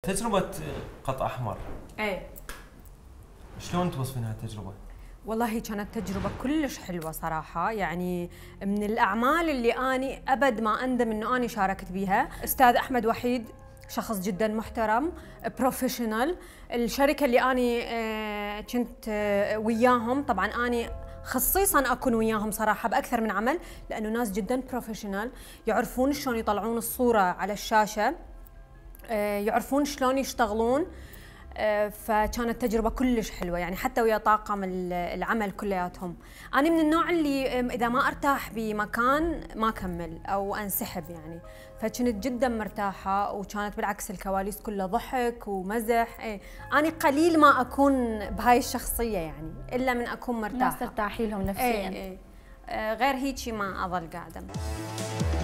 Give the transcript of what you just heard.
تجربة قط أحمر ايه شلون توصفين هالتجربة؟ والله كانت تجربة كلش حلوة صراحة، يعني من الأعمال اللي أني أبد ما أندم إنه أني شاركت بيها. أستاذ أحمد وحيد شخص جدا محترم، بروفيشنال. الشركة اللي أني كنت وياهم، طبعا أني خصيصا أكون وياهم صراحة بأكثر من عمل، لأنه ناس جدا بروفيشنال، يعرفون شلون يطلعون الصورة على الشاشة، يعرفون شلون يشتغلون. فكانت تجربة كلش حلوة، يعني حتى ويا طاقم العمل كلياتهم. أنا من النوع اللي إذا ما أرتاح بمكان ما أكمل أو أنسحب يعني، فكنت جدا مرتاحة، وكانت بالعكس الكواليس كلها ضحك ومزح. أنا قليل ما أكون بهاي الشخصية يعني، إلا من أكون مرتاحة. الناس ترتاحي لهم نفسيا. غير هيجي ما أظل قاعدة.